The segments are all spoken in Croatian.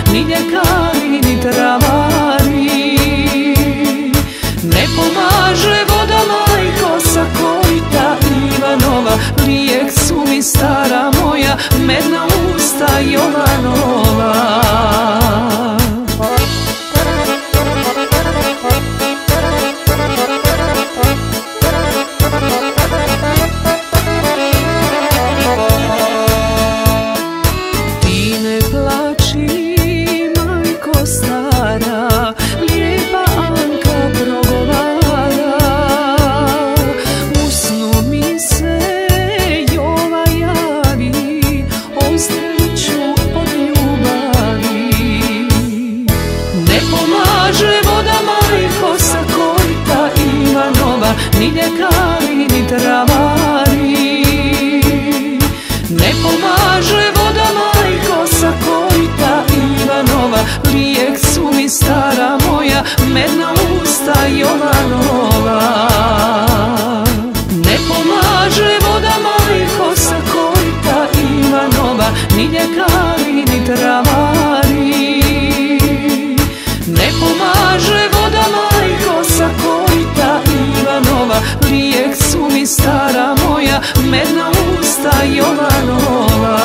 ni ljekari, ni travari. Ne pomaže voda, majko, sa korita Ivanova, lijek su mi stara moja, medna usta Jovanova. Ni ljekari, ni travari. Ne pomaže voda, majko, sa korita Ivanova, lijek su mi stara moja, medna usta Jovanova. Ne pomaže voda, majko, sa korita Ivanova, ni ljekari, ni travari. Ne pomaže voda, majko, sa korita Ivanova, lijek su mi stara moja, medna usta Jovanova.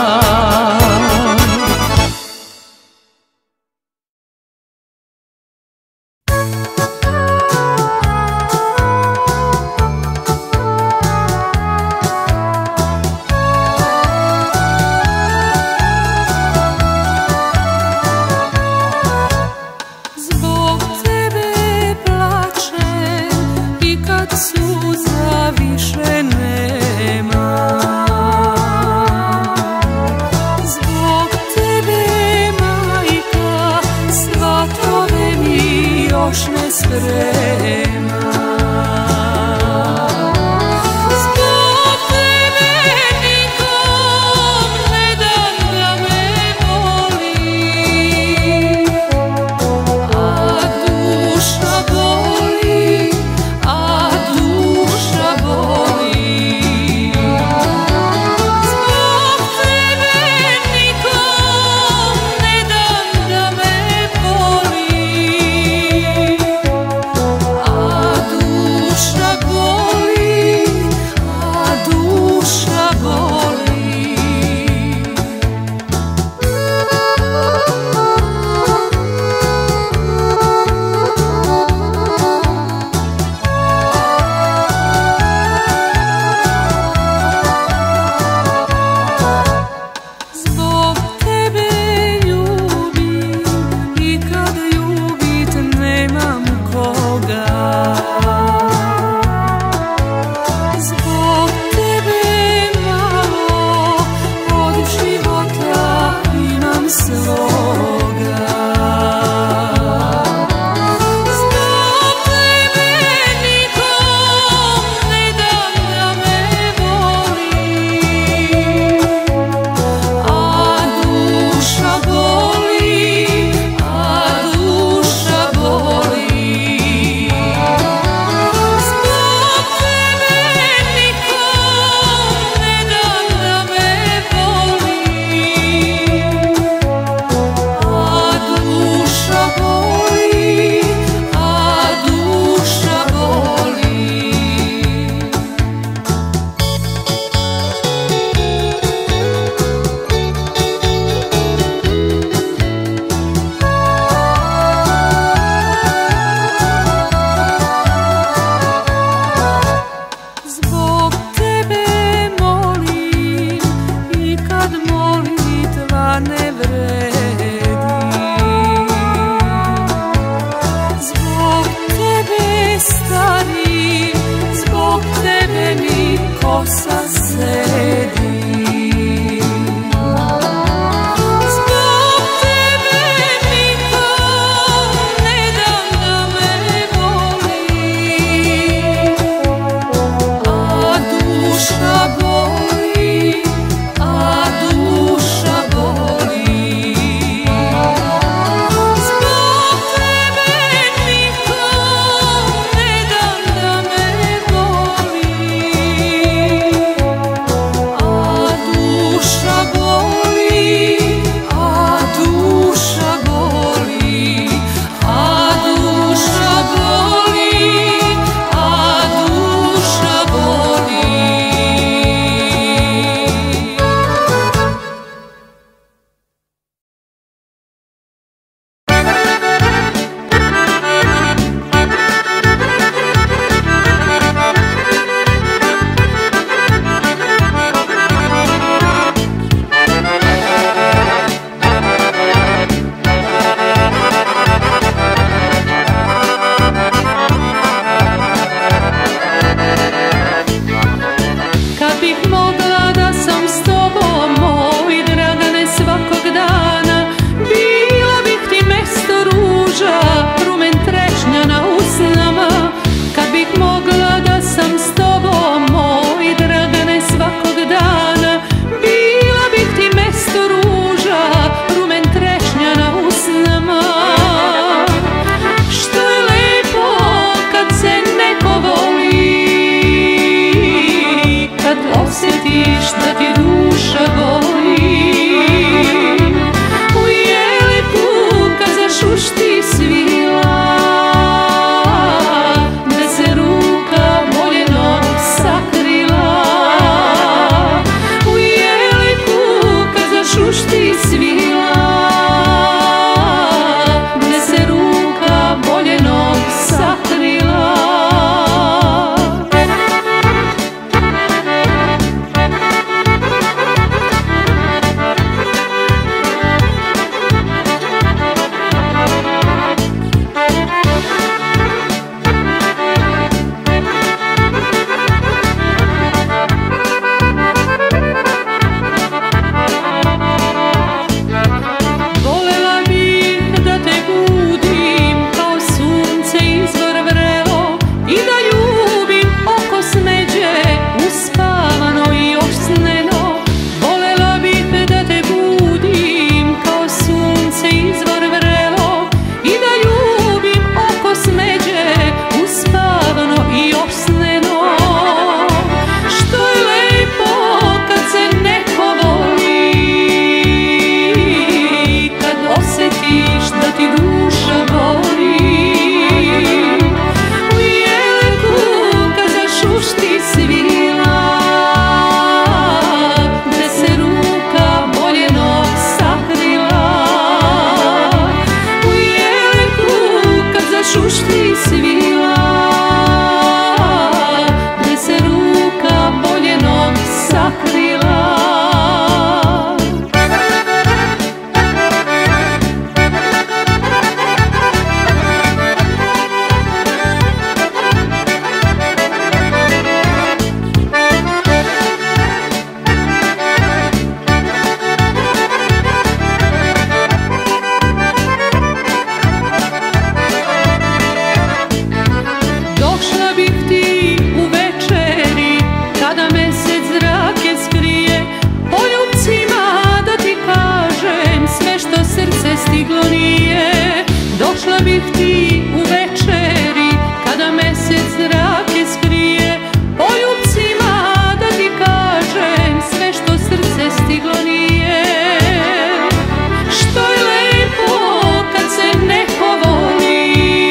stiglo nije. Došla bih ti u večeri kada mesec zrake skrije, poljubcima da ti kažem sve što srce stiglo nije. Što je lepo kad se neko voli,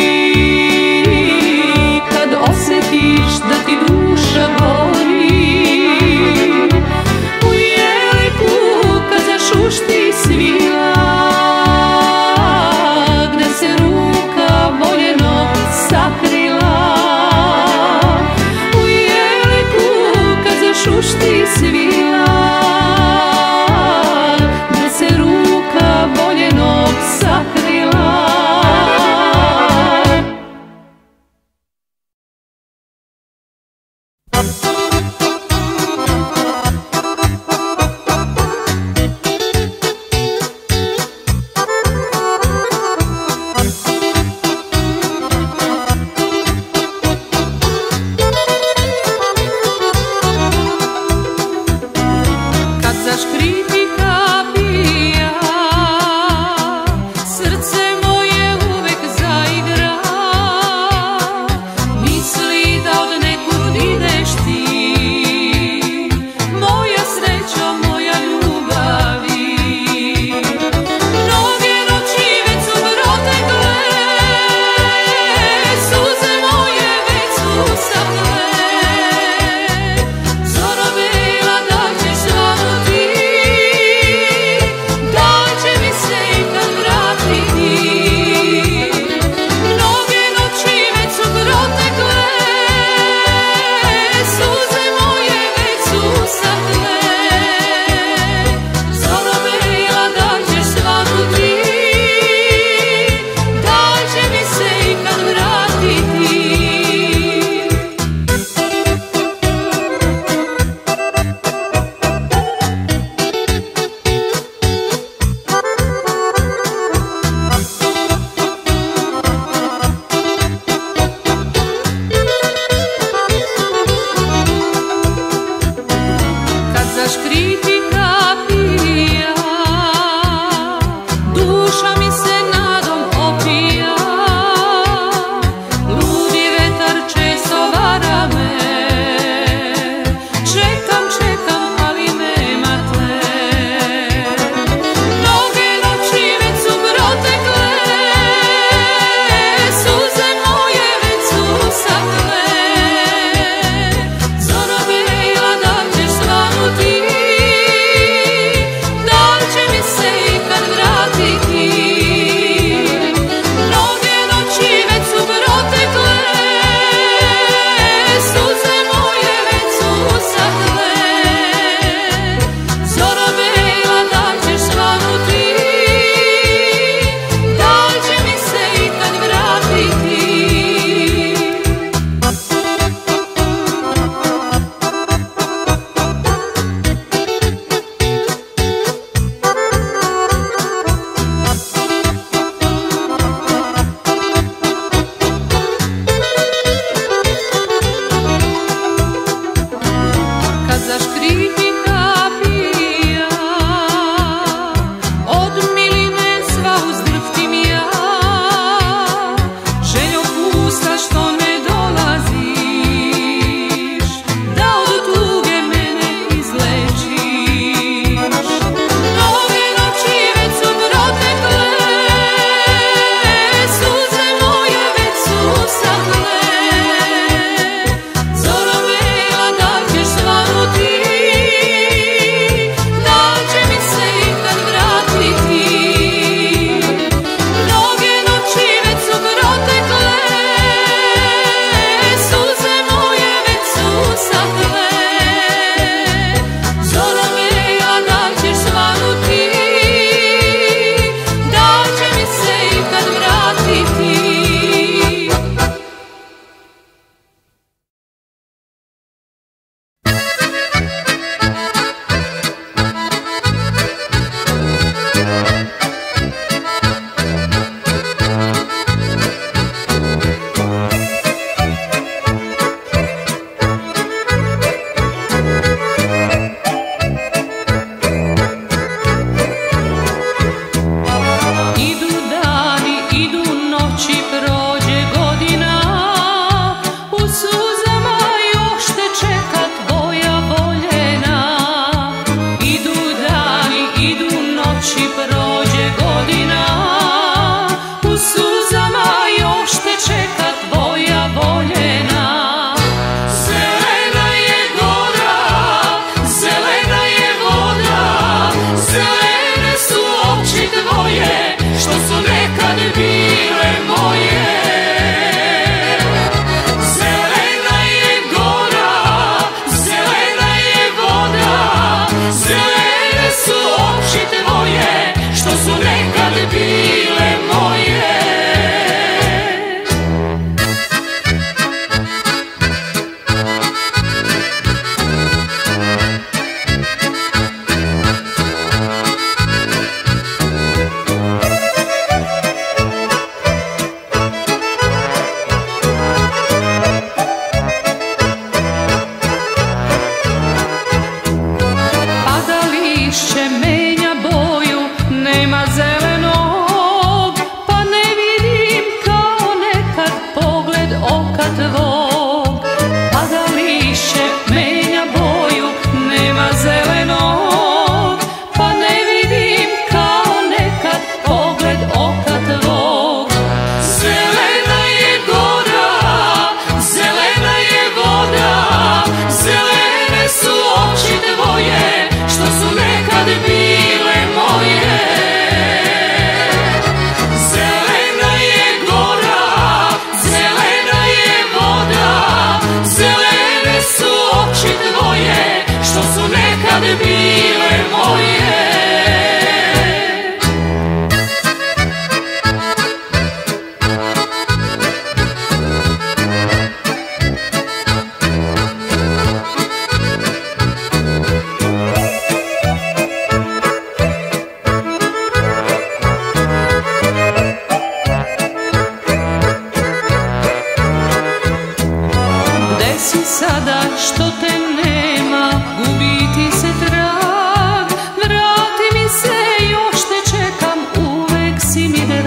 kad osjetiš da ti duša boli. U jeliku kad zašušti svila, gde se ruka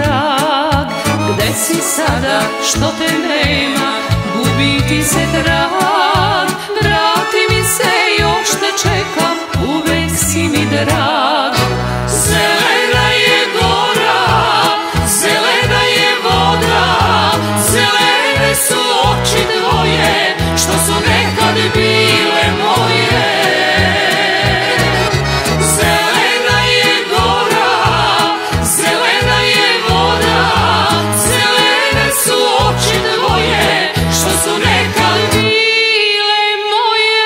trag. Gde si sada što te nema, gubi ti se trag. Vrati mi se, još te čekam, uvek si mi drag. Zelena je gora, zelena je voda, zelene su oči tvoje, što su nekad bile moje. Zelena je gora, zelena je voda, zelene su oči tvoje, što su nekad bile moje.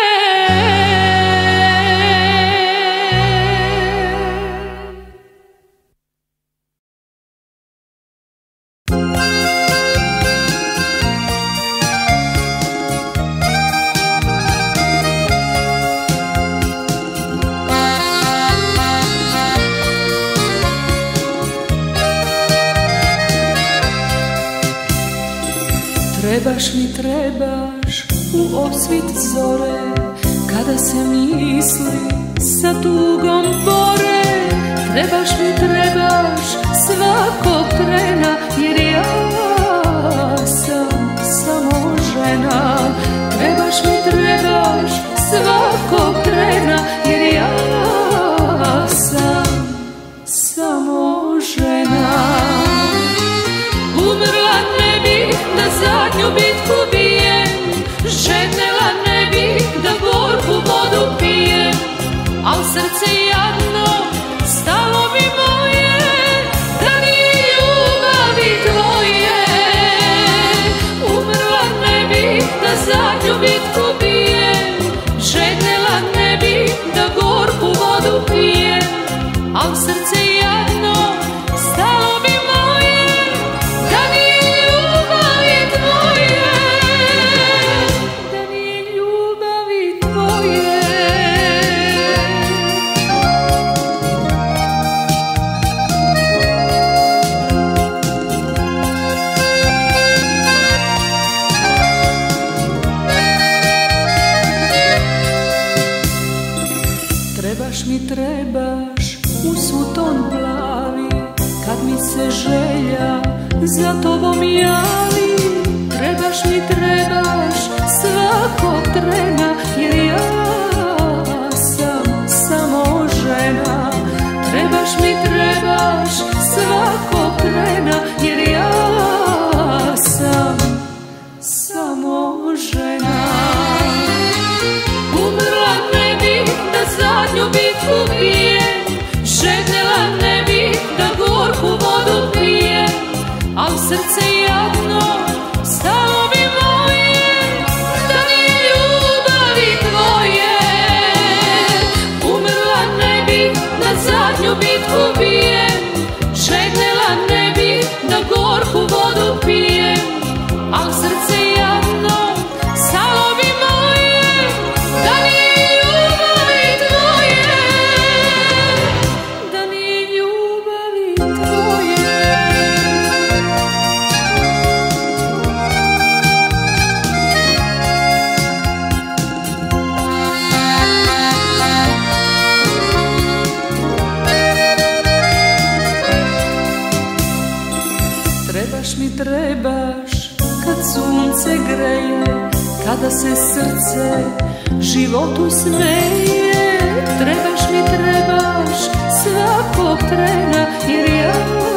Trebaš mi, trebaš u osvit zore, kada se misli sa tugom bore. Trebaš mi, trebaš svakog trena, jer ja sam samo žena. Trebaš mi, trebaš svakog trena, jer ja sam samo žena. Umrla ne bih da zadnju bitku bijem, žednela ne bih da gorku vodu pijem, al srce jadno stalo bi moje, da nije ljubavi tvoje. Umrla ne bih da zadnju bitku bijem, žednela ne bih da gorku vodu pijem, al srce jadno stalo bi moje, da nije ljubavi tvoje, da nije ljubavi tvoje. Trebaš mi, trebaš u suton plavi, kad mi se želja za tobom javi. Trebaš mi, trebaš svakog trena, jer ja sam samo žena. Trebaš mi, trebaš svakog trena, jer ja sam samo žena. Umrla ne bih da zadnju bitku bijem, žednela ne bih da gorku vodu pijem, al srce jadno stalo bi moje, da nije ljubavi tvoje. Umrla ne bih da zadnju bitku bijem, žednela ne bih da gorku vodu pijem, al srce jadno stalo bi moje, da nije ljubavi tvoje, da nije ljubavi tvoje. Trebaš mi, trebaš kad sunce greje, kada se srce životu smeje. Trebaš mi, trebaš svakog trena, jer ja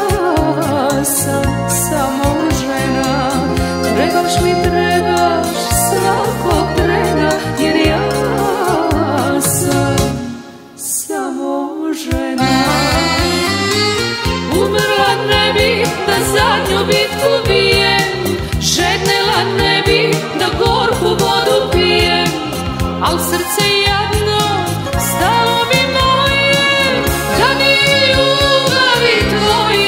sam samo žena. Trebaš mi, trebaš svakog trena, jer ja sam samo žena. Umrla ne bih da zadnju bitku bijem, žednela ne bih da gorku vodu pijem, al srce jadno stalo bi moje, da nije ljubavi tvoje.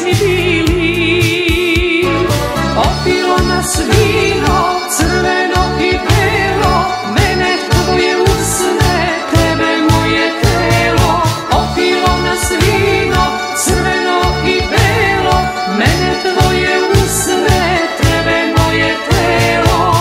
mi bili. Opilo nas vino, crveno i belo, mene tvoje usne, tebe moje telo. Opilo nas vino, crveno i belo, mene tvoje usne, tebe moje telo.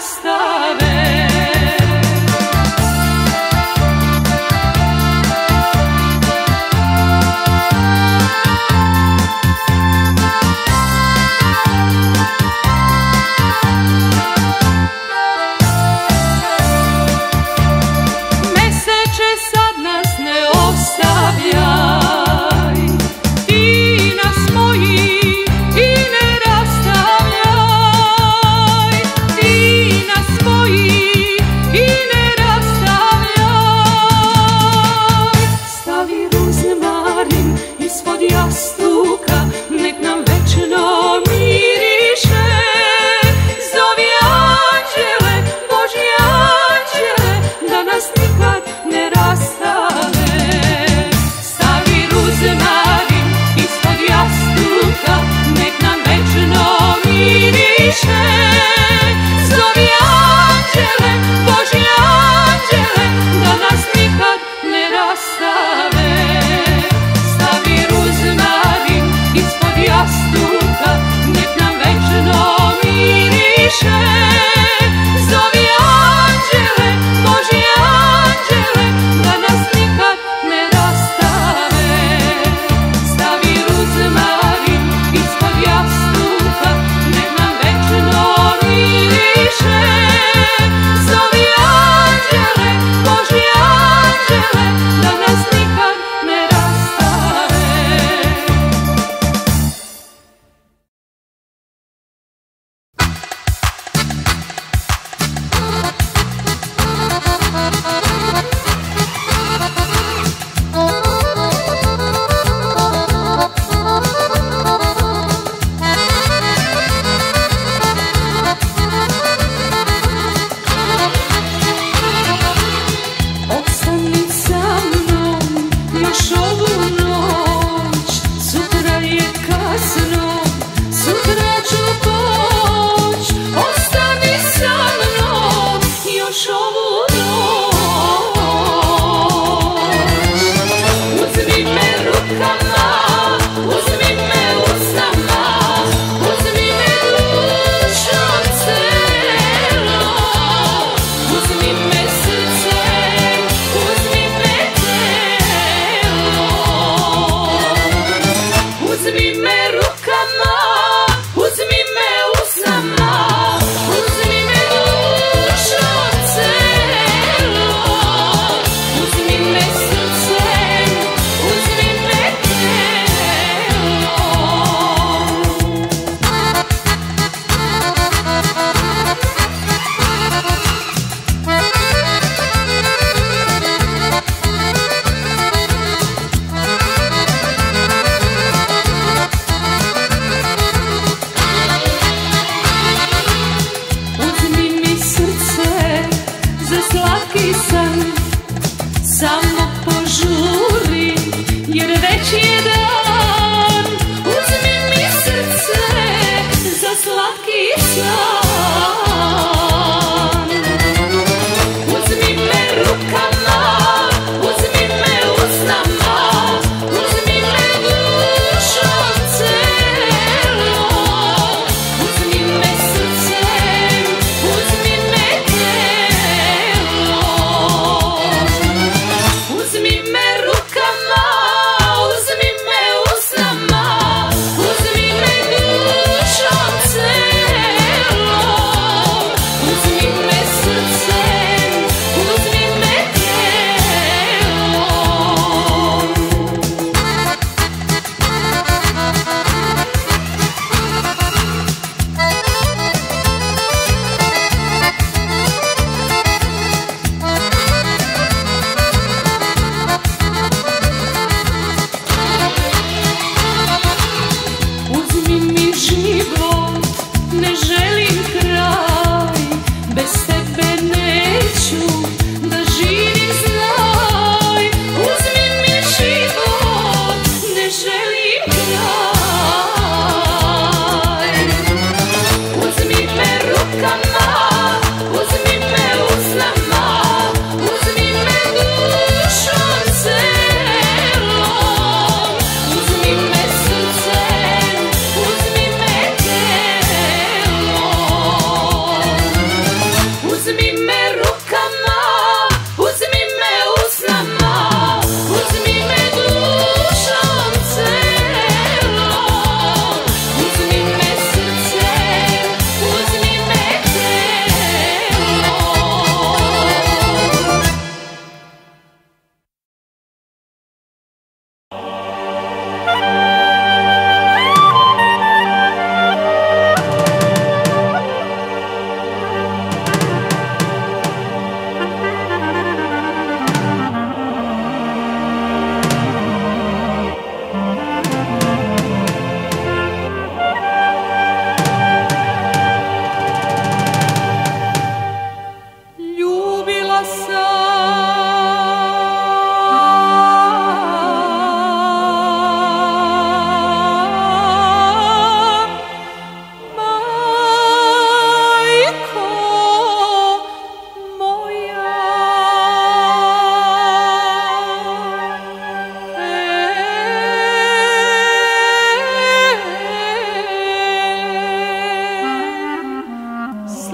rastave. Meseče sad nas ne ostavljaj, ti nas moji i ne rastavljaj, ti nas moji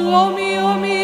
slomio mi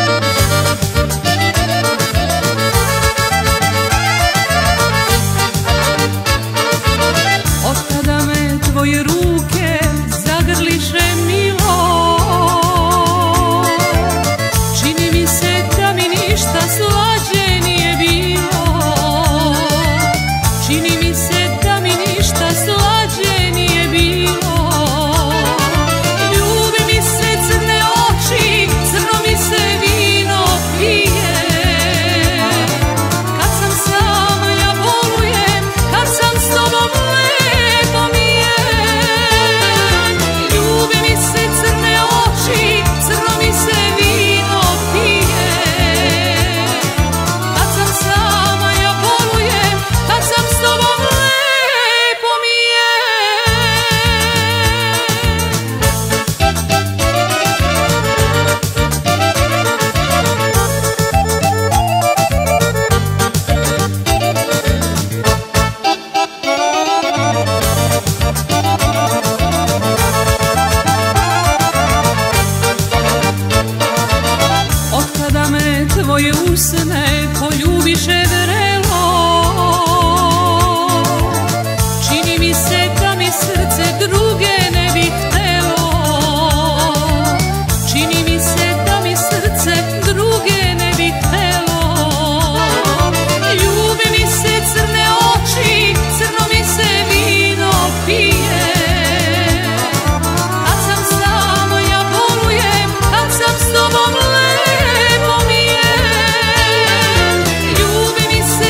Tvoje ruke zagrliše milo, čini mi se da mi ništa slađe nije bilo, čini mi se da mi ništa slađe nije bilo. Ljubi mi se crne oči, crno mi se vino pije, kad sam sama ja bolujem, kad sam s tobom lepo mi je. Tvoje usne poljubiše vrelo, čini mi se da mi srce druge ne bi htelo, čini mi se da mi srce druge ne bi htelo. Ljubi mi se crne oči, crno mi se vino pije, kad sam sama ja bolujem, kad sam s tobom lepo mi je. Ljubi mi se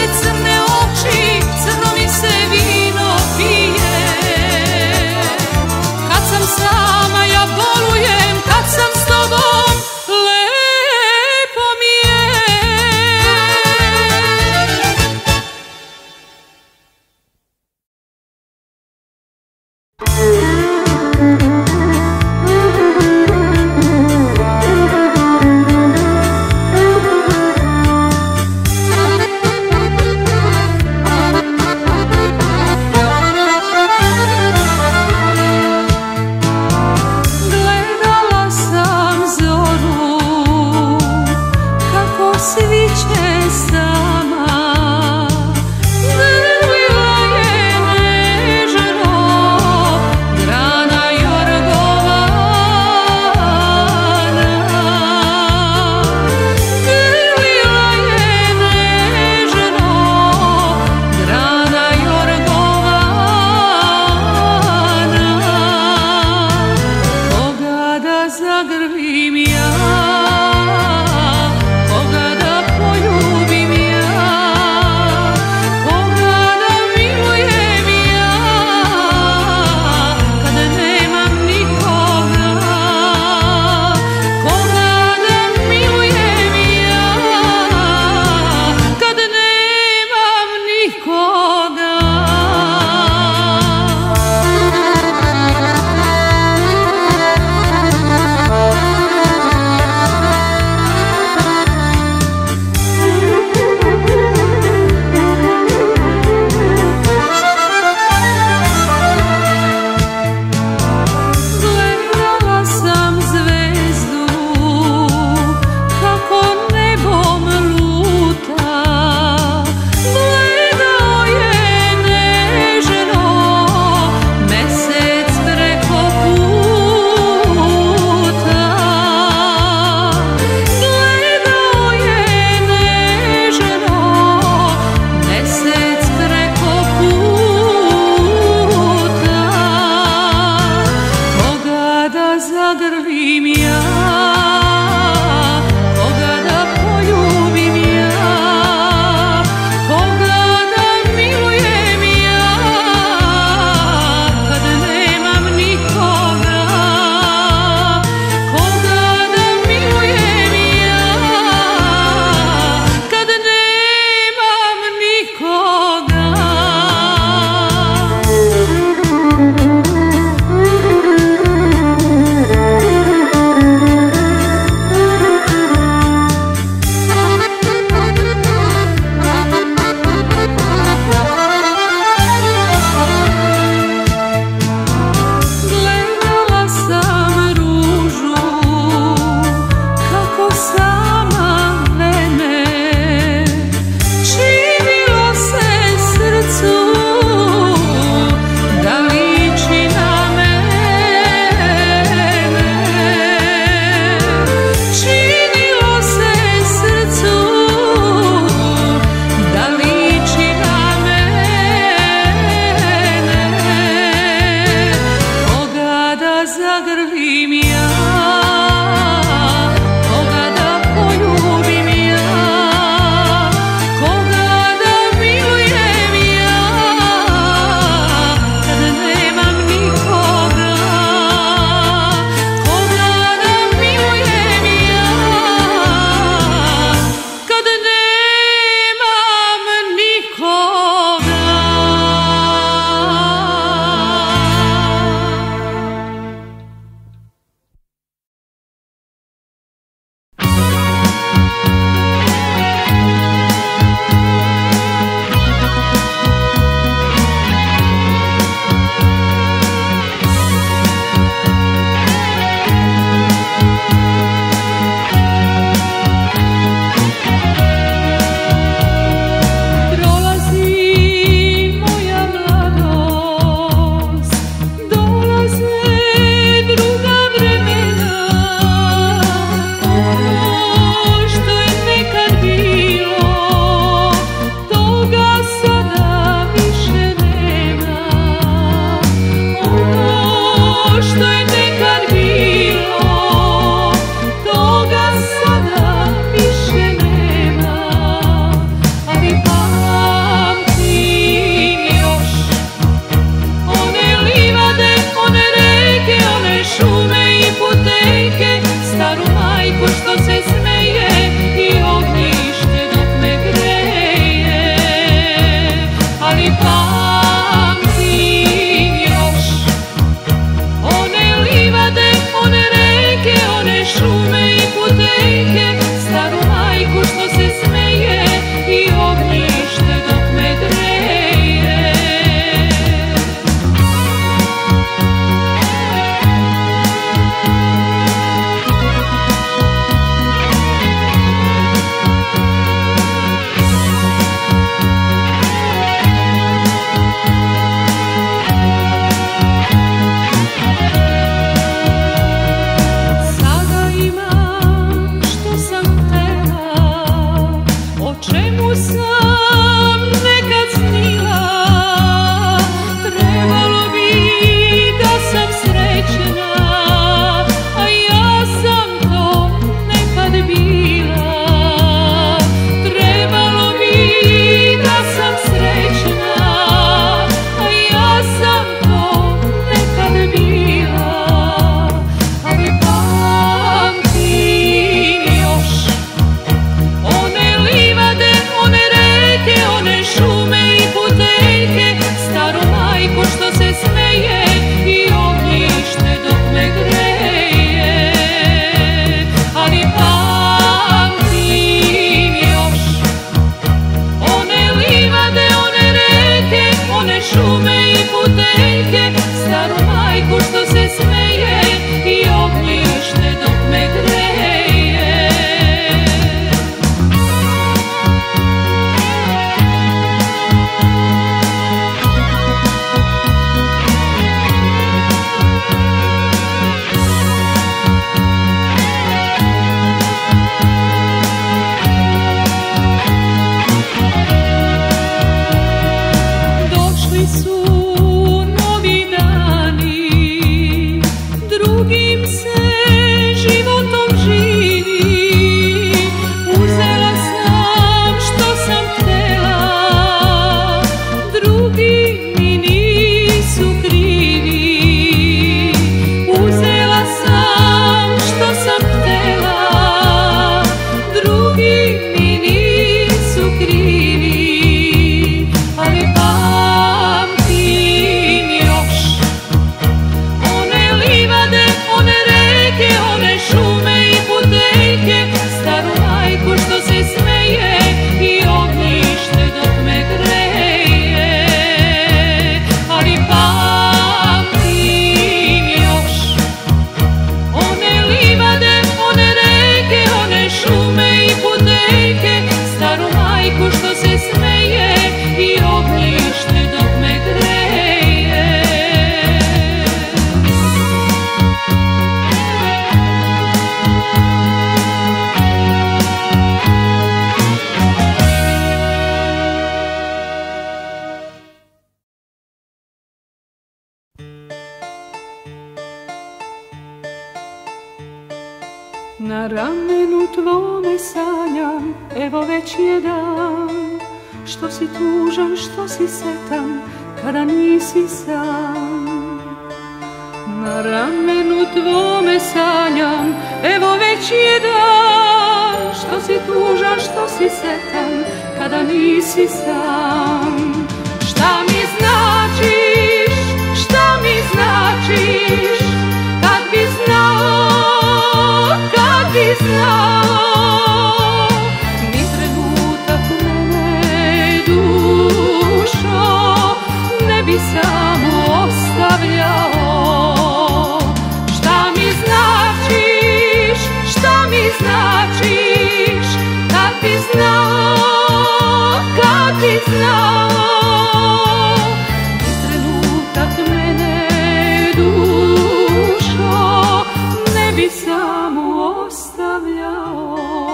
ramenu tvome sanjam, evo već je dan. Što si tužan, što si setan, kada nisi sam. Na ramenu tvome sanjam, evo već je dan. Što si tužan, što si setan, kada nisi sam. Šta mi značiš, šta mi značiš, kad bi znao, kad bi znao, ni trenutak mene, dušo, ne bi samo ostavljao. Šta mi značiš, šta mi značiš, kad bi znao, kad bi znao, ni trenutak mene, dušo, ne bi samo ostavljao.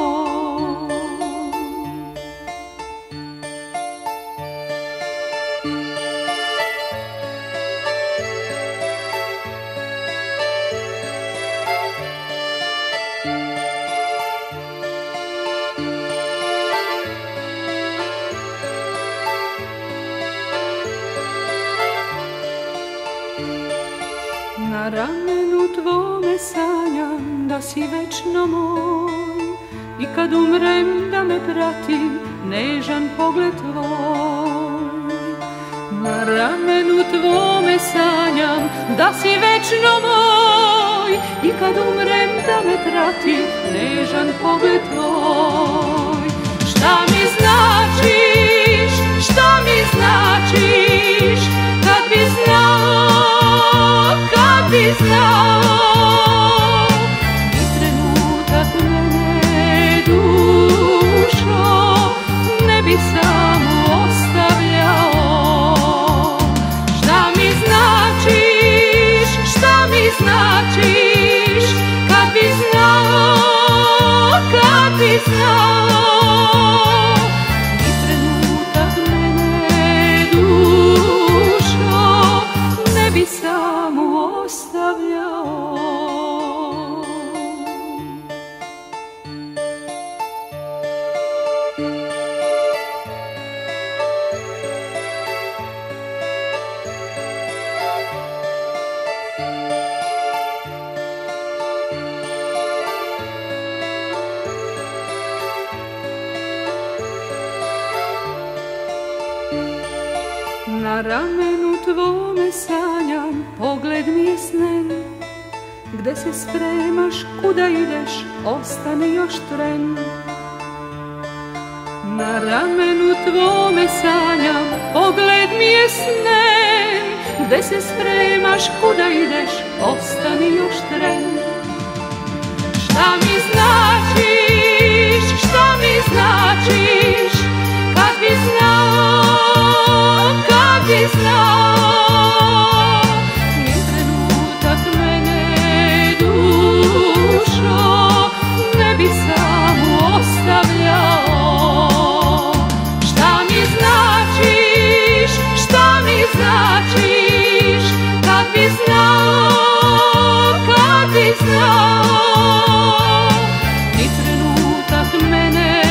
Na ramenu tvome sanjam da si večno moj, i kad umrem da me prati nežan pogled tvoj. Na ramenu tvome sanjam da si večno moj, i kad umrem da me prati nežan pogled tvoj. Šta mi značiš, šta mi značiš, kad bi znao, kad bi znao, ni trenutak mene, dušo, ne bi samo ostavljao. Šta mi značiš, šta mi značiš, kad bi znao, kad bi znao, ni trenutak mene, dušo, ne bi samo ostavljao. Na ramenu tvome sanjam, pogled mi je snen. Gde se spremaš, kuda ideš, ostani još tren. Na ramenu tvome sanjam, pogled mi je snen. Gde se spremaš, kuda ideš, ostani još tren. Šta mi značiš, šta mi značiš, kad bi znao, kad bi znao, ni trenutak mene, dušo, ne bi samo ostavljao. Šta mi značiš, šta mi značiš, kad bi znao, kad bi znao, ni trenutak mene,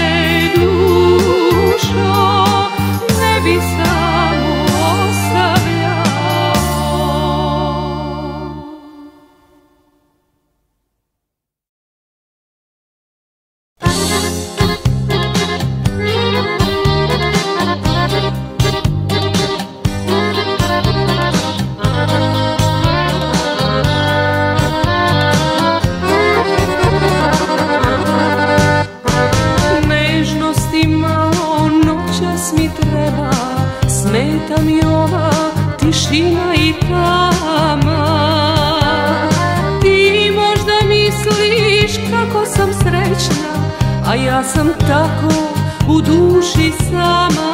dušo, ne bi samo ostavljao. Nežnosti malo noćas mi treba, smeta mi ova tišina i tama. Ti možda misliš kako sam srećna, a ja sam tako u duši sama.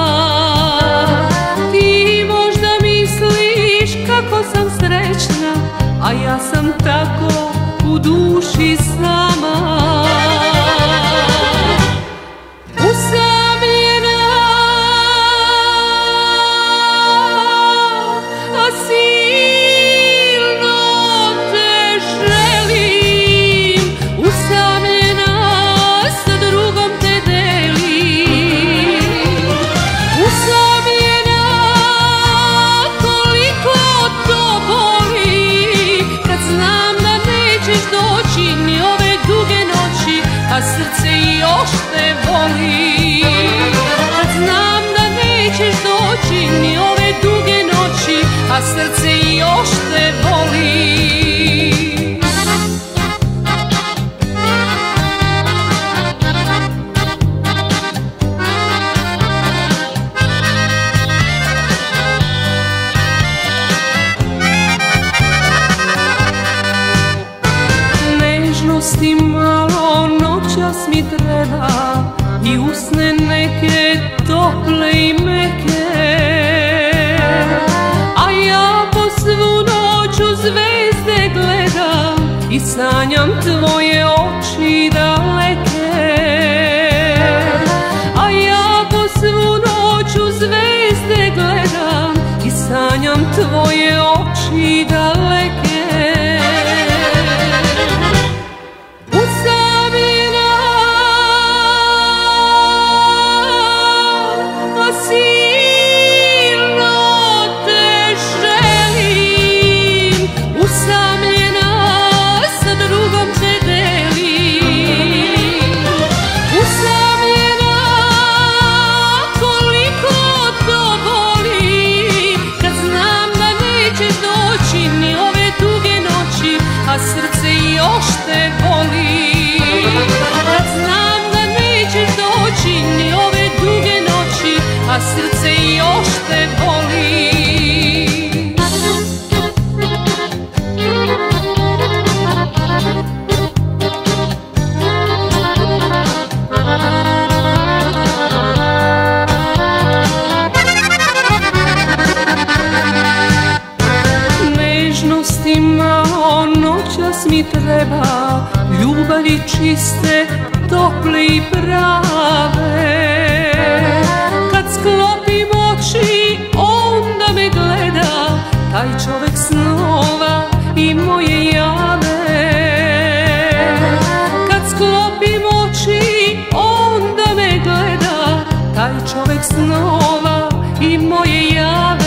Ti možda misliš kako sam srećna, a ja sam tako u duši sama. Usamljena, srce još te voli. Kad znam da nećeš doći ni ove duge noći, a srce još te voli. Nežnosti malo noćas mi treba i usne neke tople i meke, a ja po svu noć u zvezde gledam i sanjam tvoje oči daleke. A ja po svu noć u zvezde gledam i sanjam tvoje oči daleke. A srce još te voli. Kad znam da nećeš doći ni ove duge noći, a srce još te voli. Nežnosti malo noćas mi treba, ljubavi čiste, tople i prave. Kad sklopim oči, onda me gleda taj čovek snova i moje jave. Kad sklopim oči, onda me gleda taj čovek snova i moje jave.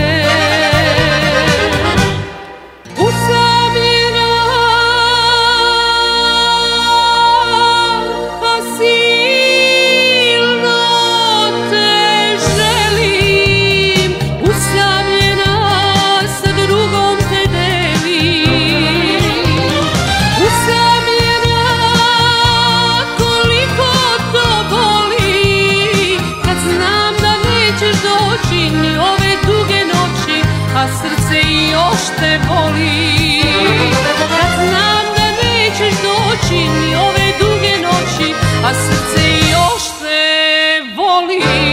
A srce još te voli. Kad znam da nećeš doći ni ove duge noći, a srce još te voli.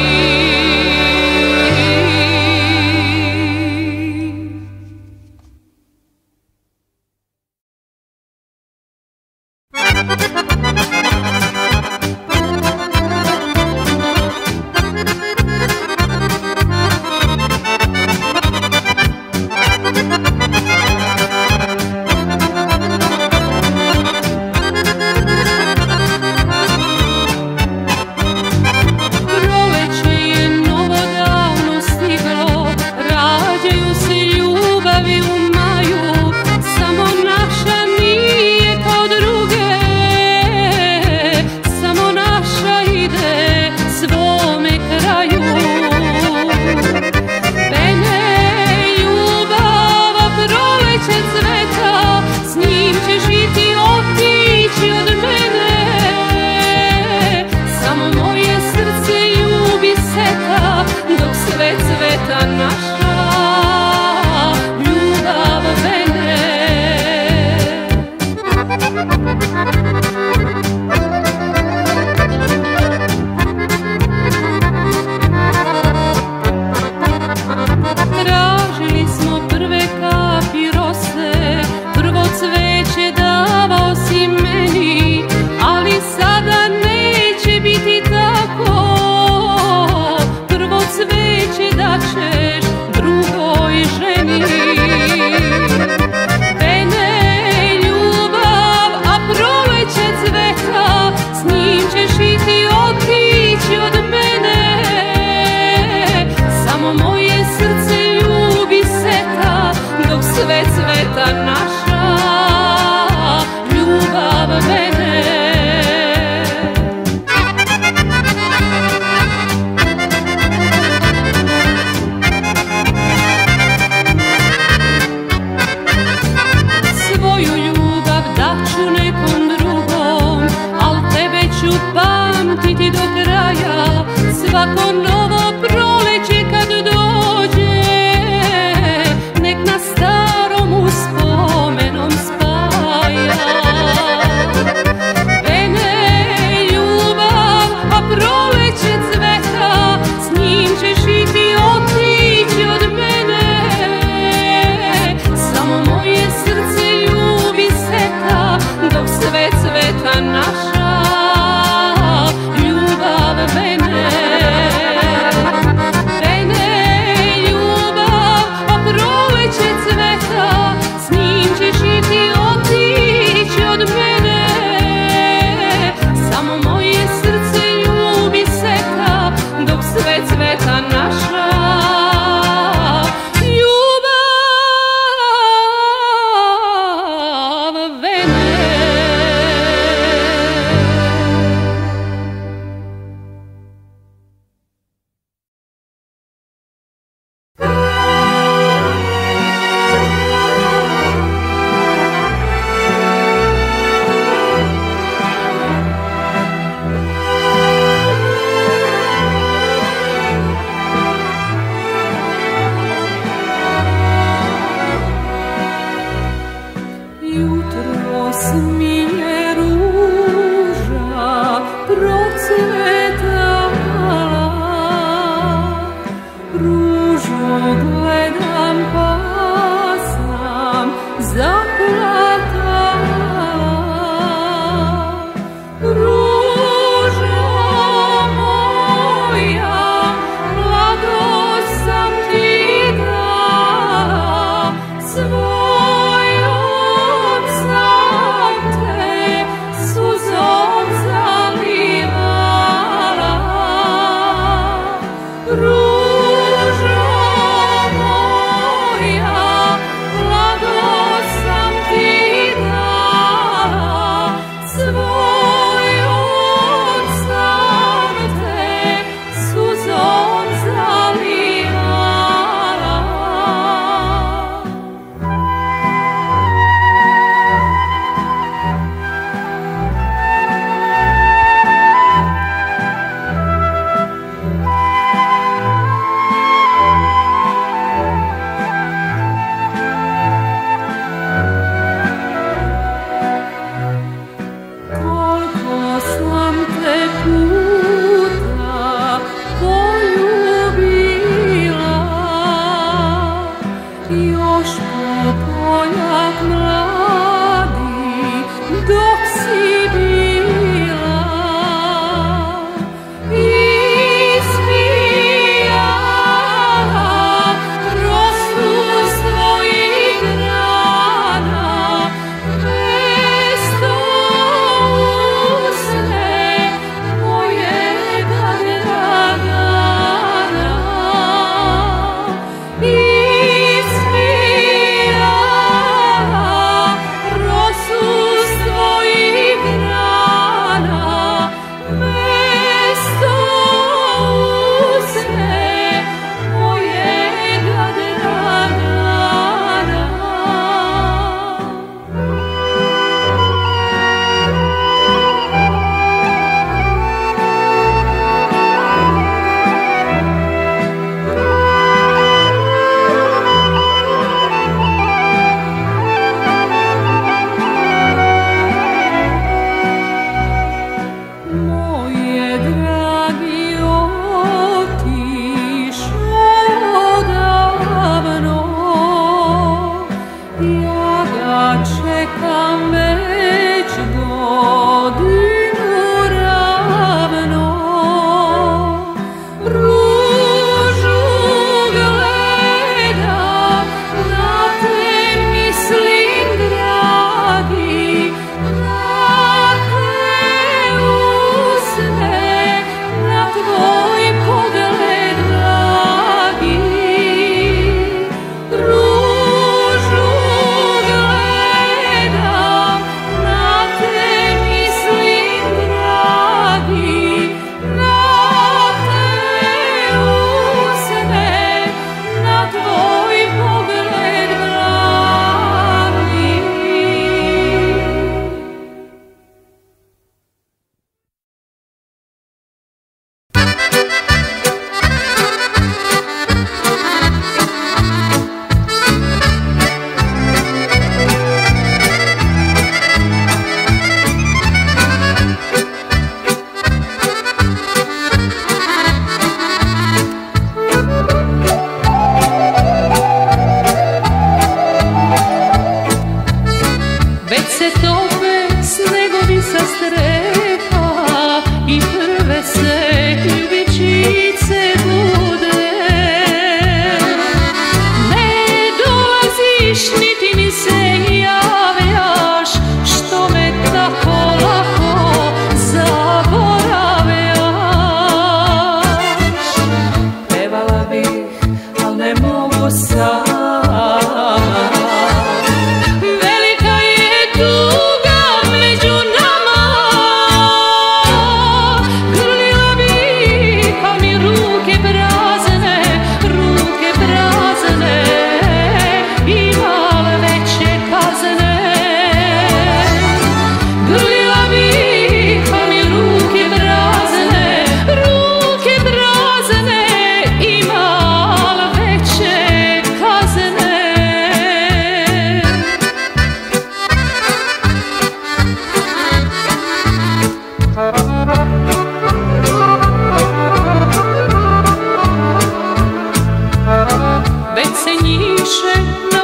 Već se njiše